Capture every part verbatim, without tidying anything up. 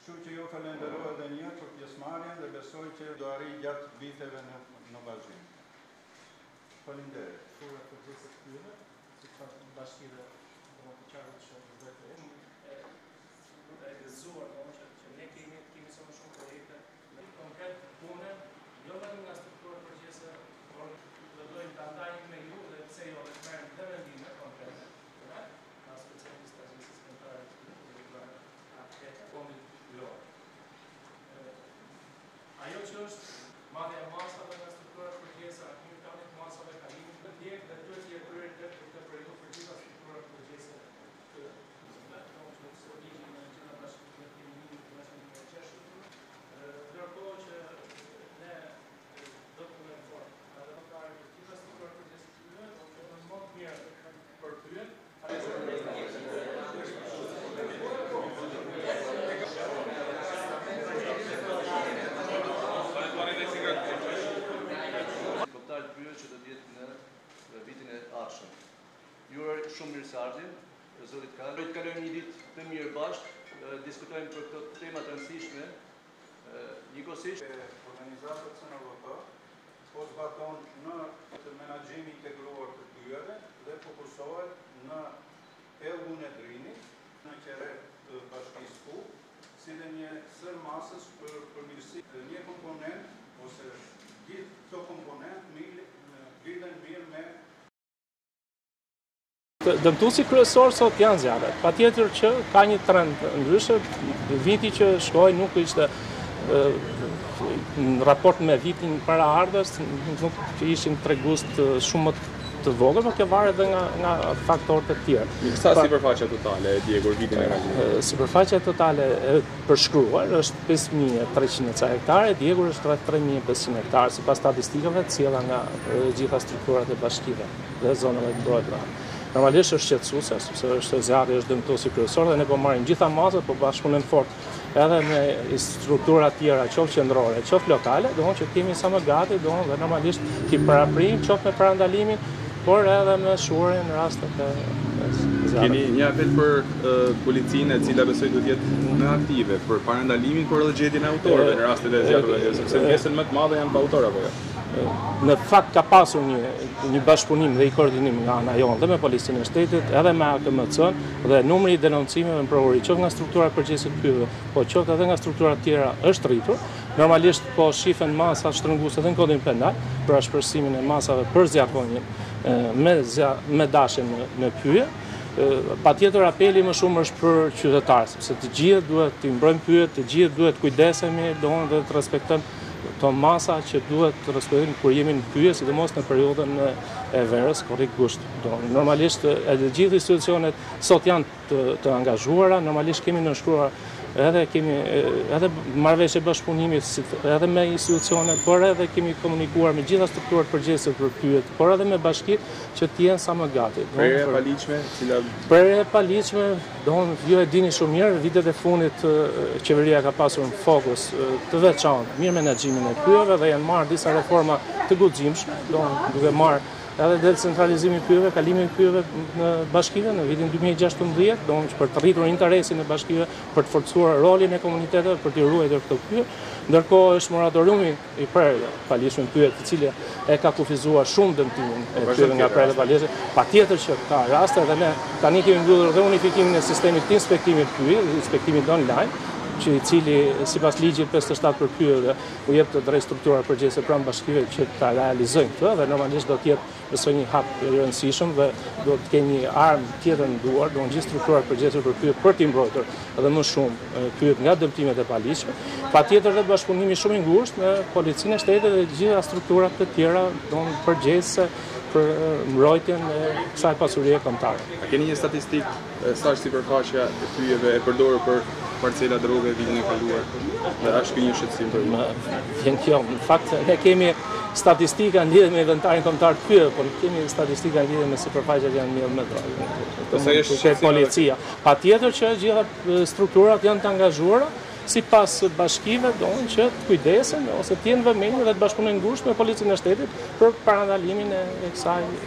Kështu që ju falenderoj edhe një herë për pjesëmarrjen dhe besoj që do arrijë gjatë viteve në në vazhdim. Faleminderit. Shura për gjithë të tyre, si që bashkive do të qarë që vetë e e gëzuar që ne kemi kemi sa më shumë projekte në konkret pune, jo vetëm nga struktura përgjithëse, por do dojmë ta ndajmë me ju dhe pse jo dhe të merrem dhe vendime konkrete, nga specialistë të sistemtarë të atë fondit lor. Ajo që është madhja e masave nga struktura përgjithëse, aktivitanit masave kalimit të djeg dhe duhet të jetë prioritet për këtë periudhë për gjitha strukturat përgjithëse të vetëm që servimin në gjitha bashkimet e minimit të mëshën të qeshur. Ndërkohë që ne do të më fort, edhe do të arrijë gjitha strukturat përgjithëse të tyre, do të më më të mirë për tyre. Ju are shumë mirëseardhje, zotit Kallë. Do të kalojmë një ditë të mirë bashkë, diskutojmë për këto tema të rëndësishme. Njëkohësisht organizatët C N V P po zbaton në të menaxhimi integruar të tyre dhe fokusohet në pellgun e drinit, në qeret të bashkisë Ku, si dhe një sër masës për përmirësi një komponent ose gjithë këto komponent lidhen mirë me Dëmtuesi kryesor sot janë zjarret. Patjetër që ka një trend ndryshe. Viti që shkoi nuk ishte në raport me vitin paraardhës, nuk që ishin tregues shumë të vogël, por kjo varet edhe nga nga faktorët e tjerë. Sa sipërfaqja totale e djegur vitin e kaluar? Sipërfaqja totale e përshkruar është pesë mijë e treqind hektare, e djegur është rreth tre mijë e pesëqind hektarë, sipas statistikave të cilëra nga gjitha strukturat e bashkive dhe zonave të mbrojtura. Normalisht është shqetësuese, sepse është zjarri është dëmtuesi kryesor dhe ne po marrim gjitha masat, po bashkëpunim fort edhe me struktura tjera, qoftë qendrore, qoftë lokale, domthonjë që kemi sa më gati, domthonjë dhe normalisht kemi paraprim, qoftë me parandalimin, por edhe me shurin në rastet e zjarrit. Keni një apel për policinë e cila besoj do të jetë më aktive për parandalimin, por edhe gjetjen e autorëve në rastet e zjarreve, sepse pjesën më të madhe janë pa autor apo jo? Në fakt ka pasur një, një bashkëpunim dhe i koordinim nga ana jonë dhe me policinë e shtetit, edhe me A K M C-n dhe numri i denoncimeve në provori, qoftë nga struktura përgjithëse të pyve, po qoftë edhe nga struktura tjera është rritur. Normalisht po shifen masa shtrënguese edhe në kodin penal për ashpërsimin e masave për zjarrgonjen me me dashjen në, në pyje. Patjetër apeli më shumë është për qytetarë, sepse të gjithë duhet të mbrojmë pyjet, të gjithë duhet kujdesemi, domethënë dhe të respektojmë to masa që duhet të respektojmë kur jemi në pyje, sidomos në periudhën e verës, korrik gusht. Normalisht edhe gjithë institucionet sot janë të, të angazhuara, normalisht kemi nënshkruar edhe kemi edhe marrëveshje bashkëpunimi edhe me institucionet, por edhe kemi komunikuar me gjitha strukturat përgjithëse për pyjet, por edhe me bashkitë që të jenë sa më gati. Prerje e paligjshme, cila Prerje e paligjshme, domthonjë ju e dini shumë mirë, vitet e fundit qeveria ka pasur në fokus të veçantë mirë menaxhimin e pyjeve dhe janë marrë disa reforma të guximshme, domthonjë duke marrë edhe decentralizimin e pyjeve, kalimin e pyjeve në bashkive në vitin dy mijë e gjashtëmbëdhjetë, domthonjë për të rritur interesin e bashkive, për të forcuar rolin e komuniteteve, për të ruajtur këto pyje. Ndërkohë është moratoriumi i prerjeve paligjshme pyje, i cili e ka kufizuar shumë dëmtimin e pyjeve nga prerjet paligjshme. Patjetër që ka raste dhe ne tani kemi mbyllur dhe unifikimin e sistemit të inspektimit pyje, inspektimit online, që i cili sipas ligjit pesëdhjetë e shtatë për pyjeve u jep të drejt strukturar përgjithëse pranë bashkive që ta realizojnë këtë dhe normalisht do të jetë besoj një hap i rëndësishëm dhe do të kenë një armë tjetër në duar, do të gjithë strukturat përgjithëse për pyjet për të mbrojtur edhe më shumë pyjet nga dëmtimet e paligjshme. Patjetër dhe bashkëpunimi shumë i ngushtë me policinë e shtetit dhe gjitha strukturat të tjera, do të përgjegjëse për mbrojtjen e kësaj pasurie kombëtare. A keni një statistikë sa është sipërfaqja e pyjeve e përdorur për parcela droge vitin e kaluar? Dhe a është një shqetësim për ju? Vjen kjo, në fakt ne kemi statistika në lidhje me inventarin kombëtar të pyjeve, por kemi statistika në lidhje me sipërfaqjet janë mirë me droge. Sa policia. Patjetër që gjitha strukturat janë të angazhuara sipas bashkive, donë që të kujdesen ose të jenë vëmendje dhe të bashkëpunojnë ngushtë me policinë e shtetit për parandalimin e kësaj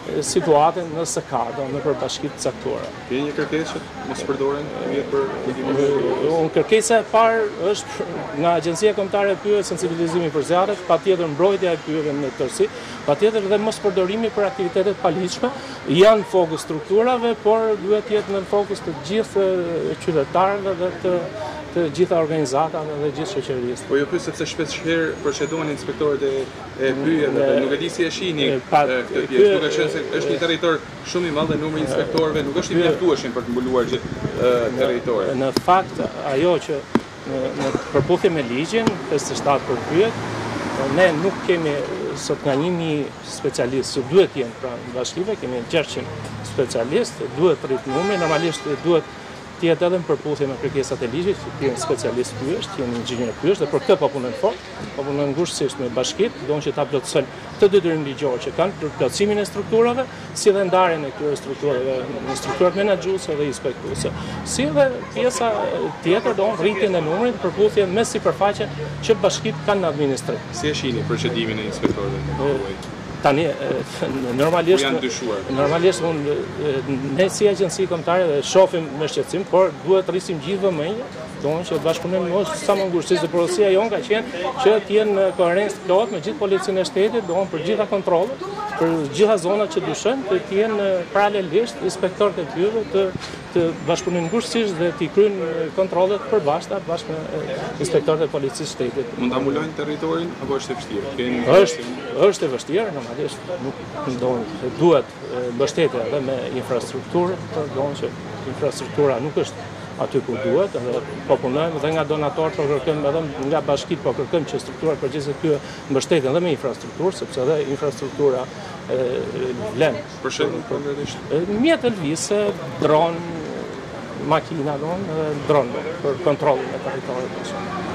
situatën nëse ka, do në për bashkitë caktuara. Ke një kërkesë që mos përdoren vjet për Unë kërkesa e parë është nga Agjencia Kombëtare e Pyjeve sensibilizimi për zjarret, patjetër mbrojtja e pyjeve në tërësi, patjetër dhe mos përdorimi për aktivitetet paligjshme, janë fokus strukturave, por duhet jetë në fokus të gjithë qytetarëve dhe të të gjitha organizatave dhe gjithë shoqërisë. Po jo pyet sepse shpesh herë përshëdohen inspektorët e, e pyjeve, dhe nuk e di si e shihni këtë pjesë, duke qenë se është një territor shumë i madh dhe numri i inspektorëve nuk është i mjaftueshëm për të mbuluar gjithë territorin. Në fakt, ajo që në, në përputhje me ligjin pesëdhjetë e shtatë për pyjet, ne nuk kemi sot nga një mijë specialistë që duhet jenë pra në bashkive, kemi gjashtëqind specialistë, duhet rrit numri, normalisht duhet tjetë edhe në përputhje me kërkesat e ligjit, që jenë specialist pyesht, jenë inxhinier pyesht, dhe për këtë po punojnë fort, po punojnë ngushësisht me bashkit, donë që ta plotësojnë të detyrim ligjor që kanë për plotësimin e strukturave, si dhe ndarjen e këtyre strukturave në strukturat menaxhuese dhe inspektuese. Si dhe pjesa tjetër do rritjen e numrit në përputhje me sipërfaqe që bashkit kanë në administrim. Si e shihni procedimin e inspektorëve? Tani, normalisht, normalisht unë, ne si agjenci kombëtare shohim me shqetësim, por duhet rrisim gjithë vëmendje, donë që bashkëpunim mos sa më ngushësisht dhe porosia jonë ka qenë që të jenë në koherencë plot me gjithë policinë e shtetit, donë për gjitha kontrollet, për gjitha zonat që dyshojnë, të jenë paralelisht inspektorët e pyjeve të të bashkëpunin ngushësisht dhe t'i kryejnë kontrollet përbashkëta bashkë me inspektorët e policisë shtetit. Mund ta mbulojnë territorin apo është e vështirë? Është është e vështirë, normalisht nuk donë duhet mbështetje edhe me infrastrukturë, por donë që infrastruktura nuk është aty ku duhet, edhe po punojmë dhe nga donatorët po kërkojmë edhe nga bashkitë po kërkojmë që strukturat përgjithëse këtu mbështeten edhe me infrastrukturë, sepse edhe infrastruktura vlen. Për shembull, konkretisht mjetë lëvizje, dron, makina, don, dron për kontrollin e territorit.